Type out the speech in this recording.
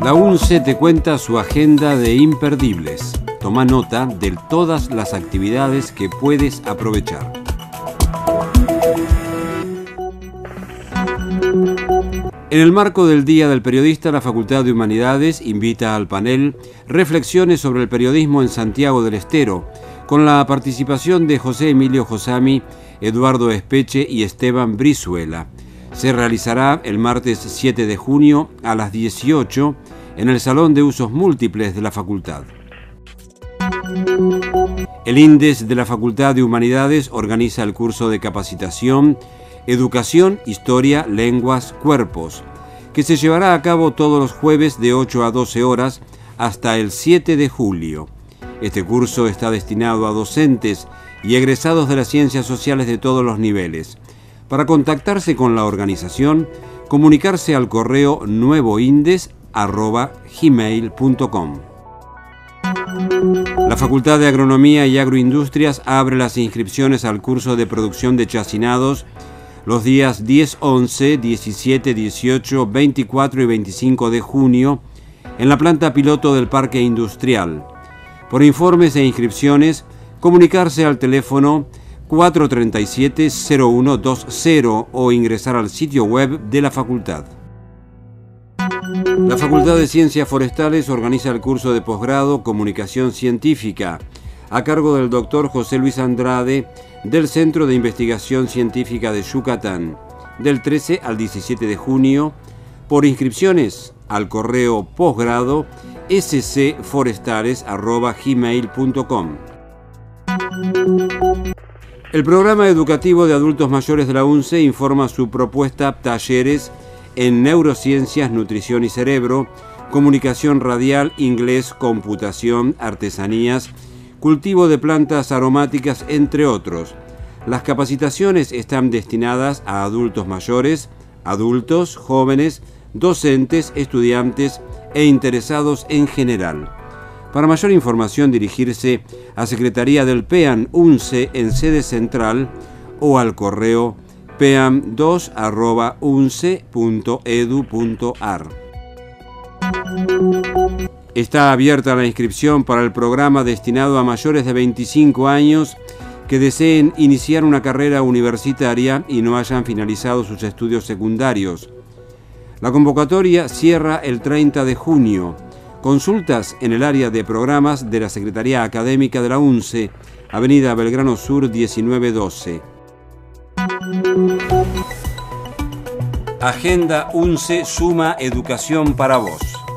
La UNCE te cuenta su agenda de imperdibles. Toma nota de todas las actividades que puedes aprovechar. En el marco del Día del Periodista, la Facultad de Humanidades invita al panel Reflexiones sobre el periodismo en Santiago del Estero, con la participación de José Emilio Josami, Eduardo Espeche y Esteban Brizuela. Se realizará el martes 7 de junio a las 18 en el Salón de Usos Múltiples de la Facultad. El INDES de la Facultad de Humanidades organiza el curso de capacitación Educación, Historia, Lenguas, Cuerpos, que se llevará a cabo todos los jueves de 8 a 12 horas hasta el 7 de julio. Este curso está destinado a docentes y egresados de las ciencias sociales de todos los niveles. Para contactarse con la organización, comunicarse al correo nuevoindes@gmail.com. La Facultad de Agronomía y Agroindustrias abre las inscripciones al curso de producción de chacinados los días 10, 11, 17, 18, 24 y 25 de junio en la planta piloto del Parque Industrial. Por informes e inscripciones, comunicarse al teléfono 437-0120 o ingresar al sitio web de la facultad. La Facultad de Ciencias Forestales organiza el curso de posgrado Comunicación Científica, a cargo del doctor José Luis Andrade, del Centro de Investigación Científica de Yucatán, del 13 al 17 de junio, por inscripciones al correo posgrado scforestales@gmail.com. El programa educativo de adultos mayores de la UNCE informa su propuesta talleres en neurociencias, nutrición y cerebro, comunicación radial, inglés, computación, artesanías, cultivo de plantas aromáticas, entre otros. Las capacitaciones están destinadas a adultos mayores, adultos, jóvenes, docentes, estudiantes e interesados en general. Para mayor información, dirigirse a Secretaría del PEAN UNCE en sede central o al correo peam2@unce.edu.ar. Está abierta la inscripción para el programa destinado a mayores de 25 años que deseen iniciar una carrera universitaria y no hayan finalizado sus estudios secundarios. La convocatoria cierra el 30 de junio. Consultas en el área de programas de la Secretaría Académica de la UNCE, Avenida Belgrano Sur 1912. Agenda UNCE suma educación para vos.